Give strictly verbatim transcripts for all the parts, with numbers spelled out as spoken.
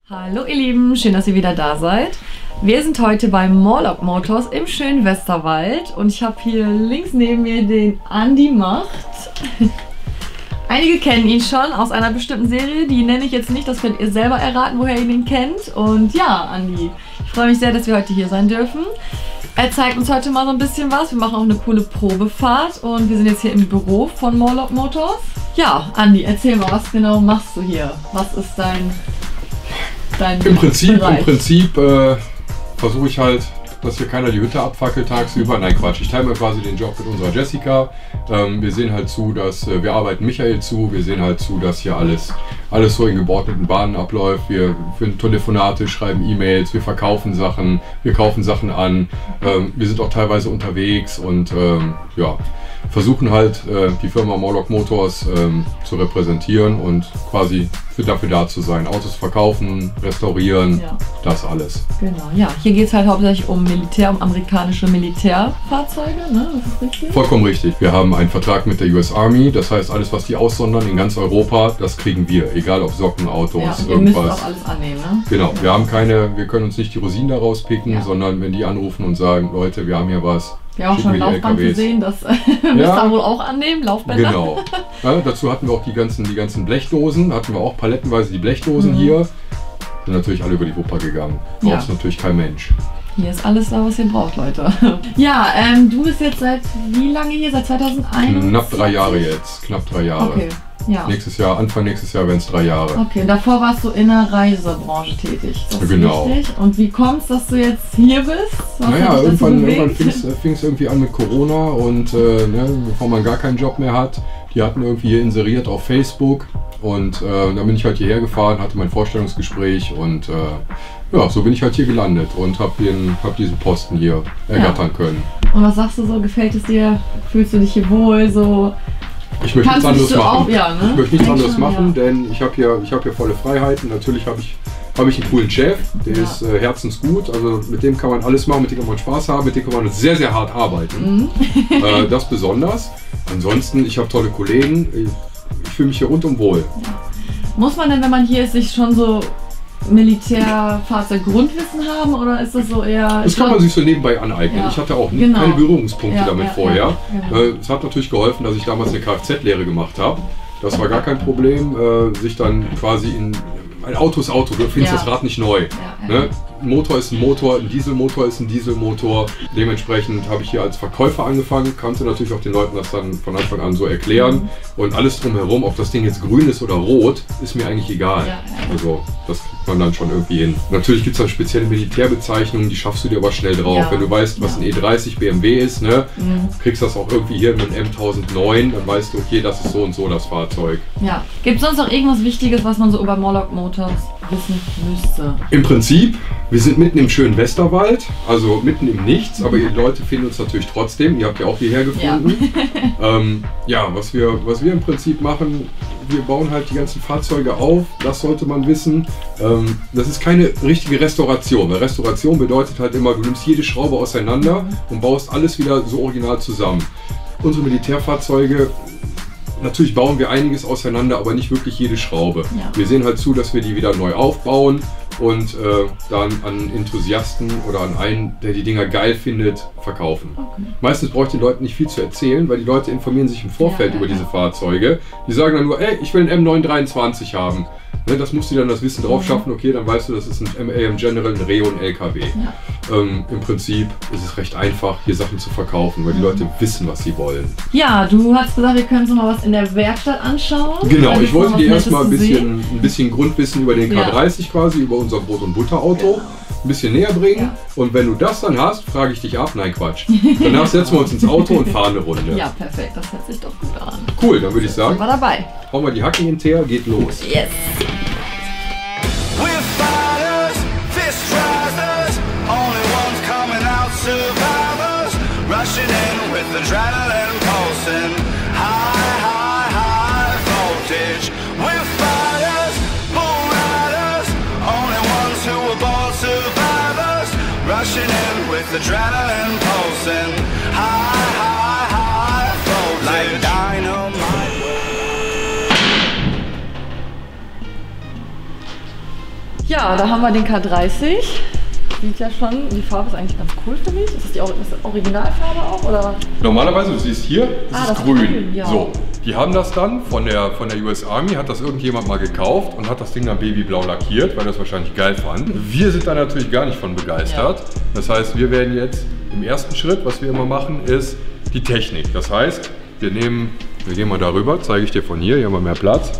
Hallo ihr Lieben, schön, dass ihr wieder da seid. Wir sind heute bei Morlock Motors im schönen Westerwald und ich habe hier links neben mir den Andi Macht. Einige kennen ihn schon aus einer bestimmten Serie, die nenne ich jetzt nicht, das könnt ihr selber erraten, woher ihr ihn kennt. Und ja, Andi, ich freue mich sehr, dass wir heute hier sein dürfen. Er zeigt uns heute mal so ein bisschen was, wir machen auch eine coole Probefahrt und wir sind jetzt hier im Büro von Morlock Motors. Ja, Andi, erzähl mal, was genau machst du hier? Was ist dein... Dein Im Prinzip, Bereich. im Prinzip äh, versuche ich halt, dass hier keiner die Hütte abfackelt tagsüber. Nein, Quatsch. Ich teile mir quasi den Job mit unserer Jessica. Ähm, wir sehen halt zu, dass äh, wir arbeiten Michael zu. Wir sehen halt zu, dass hier alles, alles so in geordneten Bahnen abläuft. Wir führen Telefonate, schreiben E-Mails, wir verkaufen Sachen, wir kaufen Sachen an. Ähm, wir sind auch teilweise unterwegs und ähm, ja, versuchen halt äh, die Firma Morlock Motors ähm, zu repräsentieren und quasi für dafür da zu sein. Autos verkaufen, restaurieren, Ja. das alles. Genau, ja. Hier geht es halt hauptsächlich um Militär, um amerikanische Militärfahrzeuge, ne? Das ist richtig. Vollkommen richtig. Wir haben einen Vertrag mit der U S Army, das heißt, alles was die aussondern in ganz Europa, das kriegen wir. Egal ob Socken, Autos, Ja, und ihr müsst irgendwas. auch alles annehmen, ne? Genau, wir haben keine, wir können uns nicht die Rosinen daraus picken, Ja. sondern wenn die anrufen und sagen, Leute, wir haben hier was. Wir haben auch schicken schon wir die Laufband L K Ws. gesehen, das müsst ihr Ja. wohl auch annehmen, Laufbänder. Genau. Ja, dazu hatten wir auch die ganzen, die ganzen Blechdosen, hatten wir auch palettenweise die Blechdosen Mhm. hier. Sind natürlich alle über die Wupper gegangen. Ja. Braucht natürlich kein Mensch. Hier ist alles da, was ihr braucht, Leute. Ja, ähm, du bist jetzt seit wie lange hier? Seit zweitausendeins? Knapp drei Jahre jetzt. Knapp drei Jahre. Okay, ja. Nächstes Jahr, Anfang nächstes Jahr werden es drei Jahre. Okay, und davor warst du in der Reisebranche tätig. Das ist Genau. richtig. Und wie kommt es, dass du jetzt hier bist? Was Naja, hat dich dazu irgendwann, bewegt? irgendwann fing es irgendwie an mit Corona und äh, ne, bevor man gar keinen Job mehr hat, die hatten irgendwie hier inseriert auf Facebook und äh, dann bin ich halt hierher gefahren, hatte mein Vorstellungsgespräch und äh, ja, so bin ich halt hier gelandet und habe hab diesen Posten hier ergattern können. Und was sagst du so? Gefällt es dir? Fühlst du dich hier wohl? So? Ich möchte Kannst nichts du dich anderes so machen. auf- ja, ne? Ich möchte nichts Denk anderes schon, machen, ja. denn ich habe hier, ich hab hier volle Freiheiten. Natürlich habe ich, hab ich einen coolen Chef, der Ja. ist äh, herzensgut. Also mit dem kann man alles machen, mit dem kann man Spaß haben, mit dem kann man sehr, sehr hart arbeiten. Mhm. äh, das besonders. Ansonsten, ich habe tolle Kollegen. Ich, ich fühle mich hier rundum wohl. Muss man denn, wenn man hier ist, sich schon so Militärfahrzeug-Grundwissen haben oder ist das so eher... Das kann man sich so nebenbei aneignen. Ja. Ich hatte auch nie, Genau. keine Berührungspunkte Ja, damit ja, vorher. ja, genau. Äh, Es hat natürlich geholfen, dass ich damals eine Kfz-Lehre gemacht habe. Das war gar kein Problem, äh, sich dann quasi in... Ein Auto ist Auto, du findest Ja. das Rad nicht neu. Ja, ja. Ne? Ein Motor ist ein Motor, ein Dieselmotor ist ein Dieselmotor. Dementsprechend habe ich hier als Verkäufer angefangen, kannte natürlich auch den Leuten das dann von Anfang an so erklären. Mhm. Und alles drumherum, ob das Ding jetzt grün ist oder rot, ist mir eigentlich egal. Ja, ja. Also das kriegt man dann schon irgendwie hin. Natürlich gibt es dann spezielle Militärbezeichnungen, die schaffst du dir aber schnell drauf. Ja. Wenn du weißt, was Ja. ein E dreißig B M W ist, ne? Mhm. kriegst das auch irgendwie hier mit einem M tausendneun, dann weißt du, okay, das ist so und so das Fahrzeug. Ja. Gibt es sonst noch irgendwas Wichtiges, was man so über Morlock Motors wissen müsste? Im Prinzip, wir sind mitten im schönen Westerwald, also mitten im Nichts, aber ihr Leute finden uns natürlich trotzdem. Ihr habt ja auch hierher gefunden. Ja, ähm, ja was, wir, was wir im Prinzip machen, wir bauen halt die ganzen Fahrzeuge auf, das sollte man wissen. Ähm, das ist keine richtige Restauration, weil Restauration bedeutet halt immer, du nimmst jede Schraube auseinander und baust alles wieder so original zusammen. Unsere Militärfahrzeuge, natürlich bauen wir einiges auseinander, aber nicht wirklich jede Schraube. Ja. Wir sehen halt zu, dass wir die wieder neu aufbauen und äh, dann an Enthusiasten oder an einen, der die Dinger geil findet, verkaufen. Okay. Meistens brauche ich den Leuten nicht viel zu erzählen, weil die Leute informieren sich im Vorfeld Ja, ja, über diese ja. Fahrzeuge. Die sagen dann nur, ey, ich will einen M neun dreiundzwanzig haben. Ne, das musst du dann das Wissen drauf schaffen, okay, dann weißt du, das ist ein M A M General, ein Reo, ein L K W. Ja. Ähm, Im Prinzip ist es recht einfach, hier Sachen zu verkaufen, weil die Leute wissen, was sie wollen. Ja, du hast gesagt, wir können uns noch mal was in der Werkstatt anschauen. Genau, Da ich gibt's noch wollte was dir Nettes erstmal ein zu bisschen, sehen. ein bisschen Grundwissen über den Ja. K dreißig quasi, über unser Brot- und Butterauto Genau. ein bisschen näher bringen. Ja. Und wenn du das dann hast, frage ich dich ab. Nein, Quatsch. Danach setzen wir uns ins Auto und fahren eine Runde. Ja, perfekt, das hört sich doch gut an. Cool, dann würde ich Sind sagen, wir dabei. hauen wir die Hacken hinterher, geht los. Yes. We're fighters, fist risers, only ones coming out survivors, rushing in with adrenaline pulsing, high, high, high voltage. We're fighters, bull riders, only ones who were born survivors, rushing in with adrenaline pulsing, high, high, high voltage. Like dynamite. Ja, Ja, da haben wir den K dreißig. Sieht ja schon, die Farbe ist eigentlich ganz cool für mich. Ist das die ist das Originalfarbe auch? Oder? Normalerweise, du siehst hier, das Ah, ist das ist grün. grün, ja. So, die haben das dann von der, von der U S Army, hat das irgendjemand mal gekauft und hat das Ding dann babyblau lackiert, weil er das wahrscheinlich geil fand. Wir sind da natürlich gar nicht von begeistert. Ja. Das heißt, wir werden jetzt im ersten Schritt, was wir immer machen, ist die Technik. Das heißt, wir nehmen, wir gehen mal darüber, zeige ich dir von hier, hier haben wir mehr Platz.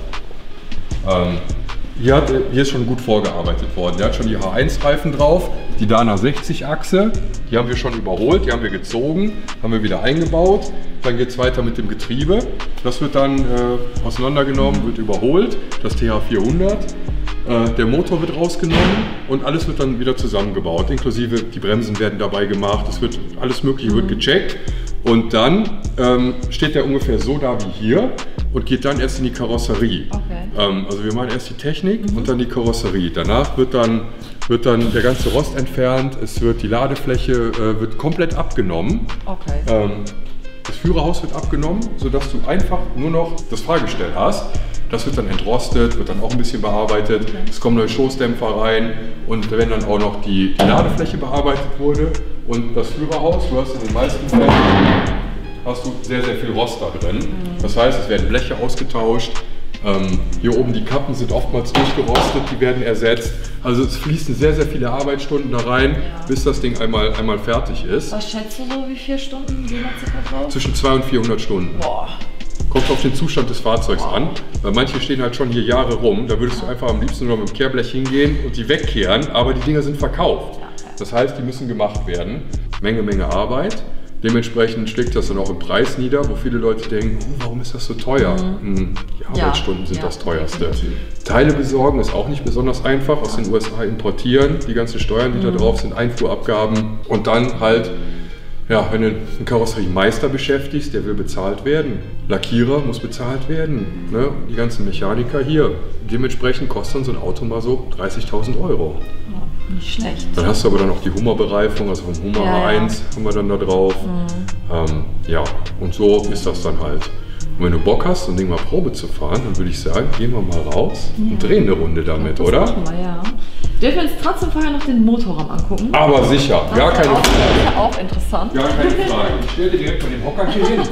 Ähm, Hier, hat, hier ist schon gut vorgearbeitet worden. Der hat schon die H eins Reifen drauf, die Dana sechzig Achse. Die haben wir schon überholt, die haben wir gezogen, haben wir wieder eingebaut. Dann geht es weiter mit dem Getriebe. Das wird dann äh, auseinandergenommen, wird überholt. Das T H vierhundert. Äh, der Motor wird rausgenommen und alles wird dann wieder zusammengebaut. Inklusive die Bremsen werden dabei gemacht. Es wird alles Mögliche wird gecheckt. Und dann ähm, steht der ungefähr so da wie hier und geht dann erst in die Karosserie. Okay. Ähm, also wir machen erst die Technik mhm. und dann die Karosserie. Danach wird dann, wird dann der ganze Rost entfernt, es wird die Ladefläche äh, wird komplett abgenommen. Okay. Ähm, das Führerhaus wird abgenommen, sodass du einfach nur noch das Fahrgestell hast. Das wird dann entrostet, wird dann auch ein bisschen bearbeitet. Okay. Es kommen neue Stoßdämpfer rein und wenn dann auch noch die Ladefläche bearbeitet wurde und das Führerhaus, du hast in den meisten Fällen hast du sehr, sehr viel Rost da drin. Mhm. Das heißt, es werden Bleche ausgetauscht. Ähm, hier oben die Kappen sind oftmals durchgerostet, die werden ersetzt. Also es fließen sehr, sehr viele Arbeitsstunden da rein, ja. bis das Ding einmal, einmal fertig ist. Was schätzt du so, wie viele Stunden gehen da circa drauf? Zwischen zweihundert und vierhundert Stunden. Boah. Kommt auf den Zustand des Fahrzeugs an, weil manche stehen halt schon hier Jahre rum. Da würdest du einfach am liebsten nur mit dem Kehrblech hingehen und die wegkehren, aber die Dinger sind verkauft. Das heißt, die müssen gemacht werden. Menge, Menge Arbeit. Dementsprechend schlägt das dann auch im Preis nieder, wo viele Leute denken, oh, warum ist das so teuer? Mhm. Die Arbeitsstunden ja, sind ja, das teuerste. Teile besorgen ist auch nicht besonders einfach, aus den U S A importieren, die ganzen Steuern, die mhm. da drauf sind, Einfuhrabgaben und dann halt, ja, wenn du einen Karosseriemeister beschäftigst, der will bezahlt werden. Lackierer muss bezahlt werden, ne? Die ganzen Mechaniker hier. Dementsprechend kostet dann so ein Auto mal so dreißigtausend Euro. Nicht schlecht. Dann hast du aber dann auch die Hummer-Bereifung, also vom Hummer ja, H eins ja. haben wir dann da drauf. Mhm. Ähm, ja, und so ist das dann halt. Und wenn du Bock hast, so ein Ding mal Probe zu fahren, dann würde ich sagen, gehen wir mal raus ja. und drehen eine Runde damit, das oder? Machen wir, ja. Dürfen wir uns trotzdem vorher noch den Motorraum angucken? Aber sicher, das gar keine Frage. Das ist ja auch interessant. Gar keine Frage. Ich stelle dir direkt mal den Hocker hier hin.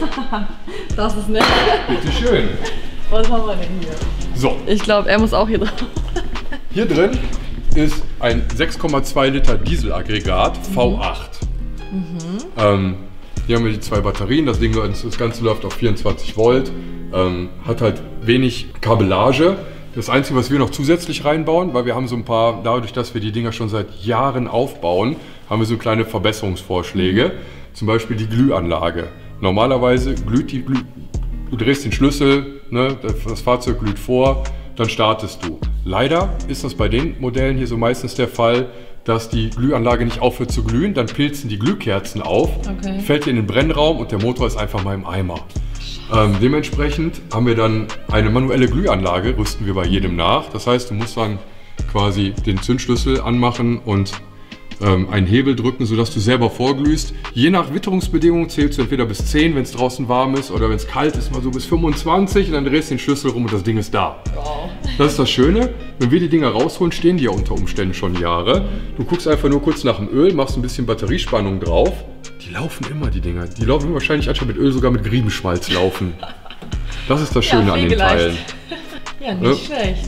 Das ist nett. Bitte schön. Was haben wir denn hier? So. Ich glaube, er muss auch hier drauf. Hier drin ist ein sechs Komma zwei Liter Dieselaggregat V acht. Mhm. Ähm, hier haben wir die zwei Batterien, das Ding, das Ganze läuft auf vierundzwanzig Volt, ähm, hat halt wenig Kabellage. Das Einzige, was wir noch zusätzlich reinbauen, weil wir haben so ein paar, dadurch, dass wir die Dinger schon seit Jahren aufbauen, haben wir so kleine Verbesserungsvorschläge. Mhm. Zum Beispiel die Glühanlage. Normalerweise glüht die Glüh, du drehst den Schlüssel, ne, das Fahrzeug glüht vor, dann startest du. Leider ist das bei den Modellen hier so meistens der Fall, dass die Glühanlage nicht aufhört zu glühen, dann pilzen die Glühkerzen auf, okay. fällt in den Brennraum und der Motor ist einfach mal im Eimer. Ähm, dementsprechend haben wir dann eine manuelle Glühanlage, rüsten wir bei jedem nach. Das heißt, du musst dann quasi den Zündschlüssel anmachen und ähm, einen Hebel drücken, sodass du selber vorglühst. Je nach Witterungsbedingungen zählst du entweder bis zehn, wenn es draußen warm ist, oder wenn es kalt ist, mal so bis fünfundzwanzig und dann drehst du den Schlüssel rum und das Ding ist da. Wow. Das ist das Schöne, wenn wir die Dinger rausholen, stehen die ja unter Umständen schon Jahre. Du guckst einfach nur kurz nach dem Öl, machst ein bisschen Batteriespannung drauf. Die laufen immer, die Dinger. Die laufen wahrscheinlich anstatt mit Öl sogar mit Griebenschmalz laufen. Das ist das Schöne ja, an den Teilen. Ja, nicht ja. schlecht.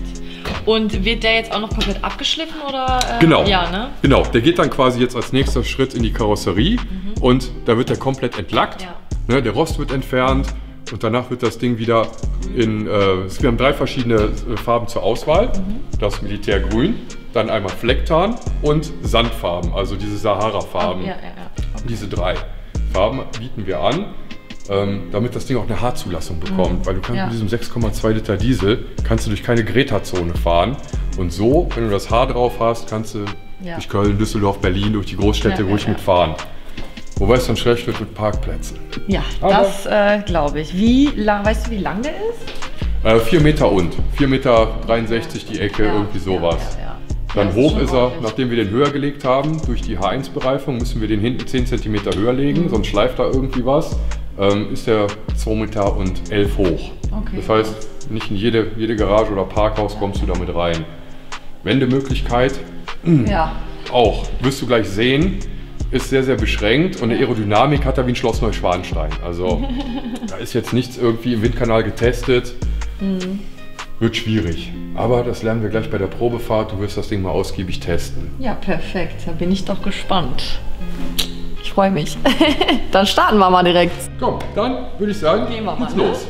Und wird der jetzt auch noch komplett abgeschliffen oder? Äh, genau. Ja, ne? Genau, der geht dann quasi jetzt als nächster Schritt in die Karosserie mhm. und da wird der komplett entlackt. Ja. Ne, der Rost wird entfernt und danach wird das Ding wieder in, äh, wir haben drei verschiedene Farben zur Auswahl. Mhm. Das Militärgrün, dann einmal Flecktarn und Sandfarben, also diese Sahara-Farben. Oh, ja, ja, ja. Okay. Diese drei Farben bieten wir an. Ähm, damit das Ding auch eine H-Zulassung bekommt, mhm. weil du kannst ja. mit diesem sechs Komma zwei Liter Diesel kannst du durch keine Greta-Zone fahren und so, wenn du das H drauf hast, kannst du ja. durch Köln, Düsseldorf, Berlin, durch die Großstädte ja, ruhig ja, ja. mitfahren. Wobei es dann schlecht wird mit Parkplätzen. Ja, aber das äh, glaube ich. Wie lang, weißt du, wie lang der ist? Äh, vier Meter und. vier Meter dreiundsechzig die Ecke, ja, irgendwie sowas. Ja, ja, ja. Dann ja, hoch ist, ist er, ordentlich. Nachdem wir den höher gelegt haben, durch die H eins Bereifung, müssen wir den hinten zehn Zentimeter höher legen, mhm. sonst schleift da irgendwie was. Ähm, ist der zwei Meter und elf hoch. Okay. Das heißt, nicht in jede, jede Garage oder Parkhaus kommst du damit rein. Wendemöglichkeit Ja. auch, wirst du gleich sehen, ist sehr, sehr beschränkt und eine Aerodynamik hat er wie ein Schloss Neuschwanstein. Also da ist jetzt nichts irgendwie im Windkanal getestet. Mhm. Wird schwierig. Aber das lernen wir gleich bei der Probefahrt. Du wirst das Ding mal ausgiebig testen. Ja, perfekt. Da bin ich doch gespannt. Ich freue mich. Dann starten wir mal direkt. Komm, dann würde ich sagen, Gehen wir mal, geht's ne? los.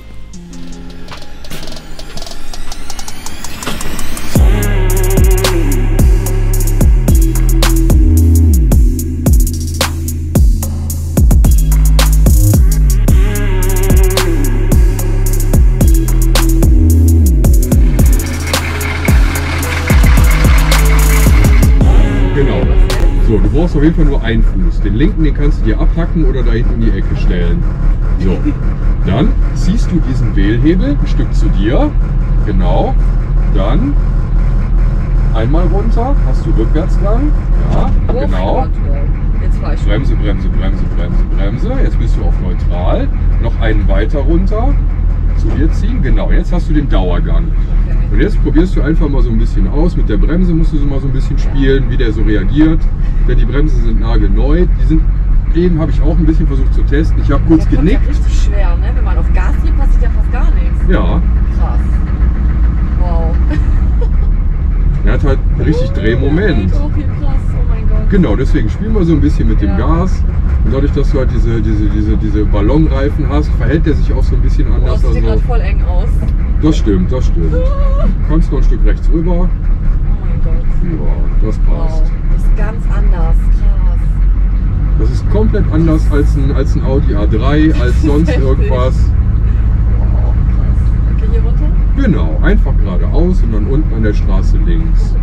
So, du brauchst auf jeden Fall nur einen Fuß. Den linken, den kannst du dir abhacken oder da hinten in die Ecke stellen. So, dann ziehst du diesen Wählhebel ein Stück zu dir. Genau. Dann einmal runter, hast du Rückwärtsgang. Ja, genau. Jetzt fahr ich. Bremse, Bremse, Bremse, Bremse, Bremse. Jetzt bist du auf neutral. Noch einen weiter runter. Zu dir ziehen. Genau, jetzt hast du den Dauergang. Okay. Und jetzt probierst du einfach mal so ein bisschen aus. Mit der Bremse musst du so mal so ein bisschen spielen, wie der so reagiert. Denn die Bremsen sind nagelneu. Die sind, eben habe ich auch ein bisschen versucht zu testen. Ich habe kurz Der kommt genickt. ja richtig schwer, ne? Wenn man auf Gas geht, passiert ja fast gar nichts. Ja, Krass. Wow. er hat halt richtig Drehmoment. Oh, okay, krass. Oh mein Gott. Genau, deswegen spielen wir so ein bisschen mit dem Ja. Gas. Und dadurch, dass du halt diese, diese, diese, diese Ballonreifen hast, verhält der sich auch so ein bisschen Oh, anders. das sieht gerade Also, voll eng aus. das stimmt, das stimmt. Du kannst noch ein Stück rechts rüber. Oh mein Gott. Ja, das Wow. passt. Das ist ganz anders. Krass. Das ist komplett anders als ein, als ein Audi A drei, als sonst Heftig. irgendwas. Wow, krass. Okay, hier runter? Genau, einfach geradeaus und dann unten an der Straße links.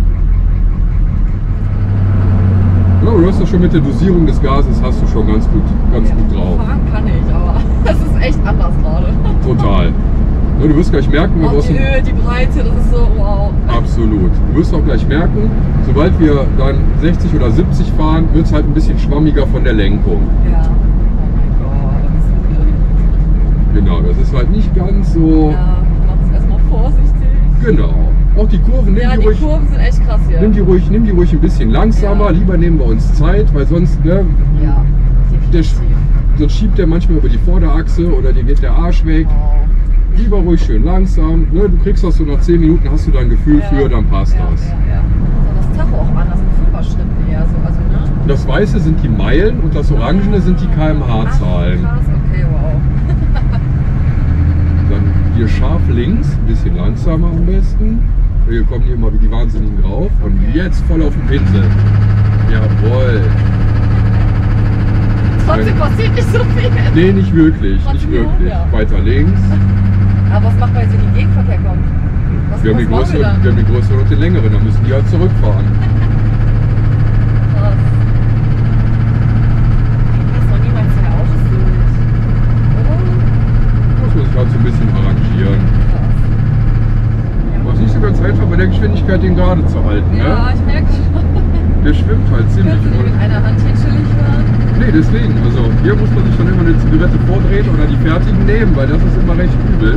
Ja, du hast das schon mit der Dosierung des Gases, hast du schon ganz gut, ganz Ja, gut drauf. Fahren kann ich, aber das ist echt anders gerade. Total. Ja, du wirst gleich merken, wir Auch die brauchen- Höhe, die Breite, das ist so wow. Absolut. Du wirst auch gleich merken, sobald wir dann sechzig oder siebzig fahren, wird es halt ein bisschen schwammiger von der Lenkung. Ja. Oh mein Gott. Das ist Genau, das ist halt nicht ganz so. ja, mach es erstmal vorsichtig. Genau. Auch die Kurven, nimm Ja, die die ruhig. Kurven sind echt krass hier. Nimm die, ruhig, nimm die ruhig ein bisschen langsamer, Ja. lieber nehmen wir uns Zeit, weil sonst, ne, Ja, der, definitiv. sonst schiebt der manchmal über die Vorderachse oder dir geht der Arsch weg. Wow. Lieber ruhig schön langsam, ne, du kriegst das so nach zehn Minuten, hast du da ein Gefühl Ja. für, dann passt ja, das. Ja, ja. So, das Tacho auch anders, in Fünfer-Schritten eher so, also ne? Das Weiße sind die Meilen und das Orangene sind die K M H-Zahlen. Ach, krass, okay, wow. Dann hier scharf links, ein bisschen langsamer am besten. Wir kommen hier mal wie die Wahnsinnigen drauf. Und Okay. jetzt voll auf den Pinsel. Jawohl. Trotzdem passiert nicht so viel. Nee, nicht wirklich, nicht Trotzdem, wirklich. ja. Weiter links. Aber was macht, weil sie in den Gegenverkehr kommt? Was, Wir haben, die was machen größere, wir dann? wir haben die größere und den längeren, dann müssen die halt zurückfahren. Krass. Das ist noch niemals zwei Autos durch. Oder? Muss man sich halt so ein bisschen arrangieren. Krass. Aber es ist nicht so ganz einfach, bei der Geschwindigkeit den gerade zu halten. Ja, Ne? ich merke schon. Der schwimmt halt ziemlich. Kannst du nicht mit einer Hand hier chillig fahren? Nee, deswegen. Also hier muss man sich dann immer eine Zigarette vordrehen oder die fertigen nehmen, weil das ist immer recht übel.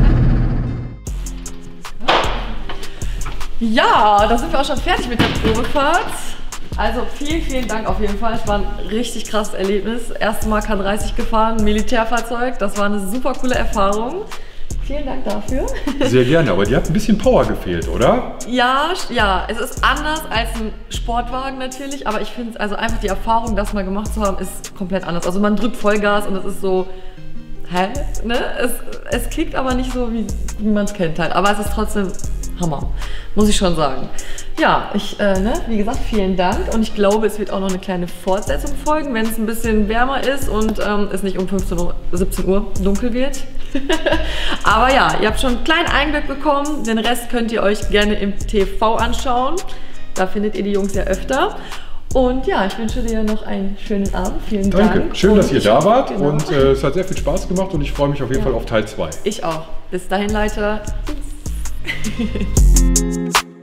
Ja, da sind wir auch schon fertig mit der Probefahrt. Also vielen, vielen Dank auf jeden Fall. Es war ein richtig krasses Erlebnis. Erste Mal K dreißig gefahren, ein Militärfahrzeug. Das war eine super coole Erfahrung. Vielen Dank dafür. Sehr gerne, aber die hat ein bisschen Power gefehlt, oder? Ja, ja, es ist anders als ein Sportwagen natürlich, aber ich finde, also einfach die Erfahrung, das mal gemacht zu haben, ist komplett anders. Also man drückt Vollgas und es ist so, hä? Ne? Es, es kickt aber nicht so, wie, wie man es kennt halt. Aber es ist trotzdem Hammer, muss ich schon sagen. Ja, ich, äh, ne, wie gesagt, vielen Dank und ich glaube, es wird auch noch eine kleine Fortsetzung folgen, wenn es ein bisschen wärmer ist und ähm, es nicht um fünfzehn Uhr, siebzehn Uhr dunkel wird. Aber ja, ihr habt schon einen kleinen Einblick bekommen, den Rest könnt ihr euch gerne im T V anschauen. Da findet ihr die Jungs ja öfter. Und ja, ich wünsche dir noch einen schönen Abend. Vielen Dank. Danke, schön, Und dass ihr ich- da wart genau. und äh, es hat sehr viel Spaß gemacht und ich freue mich auf jeden Ja. Fall auf Teil zwei. Ich auch. Bis dahin, Leute. Tschüss.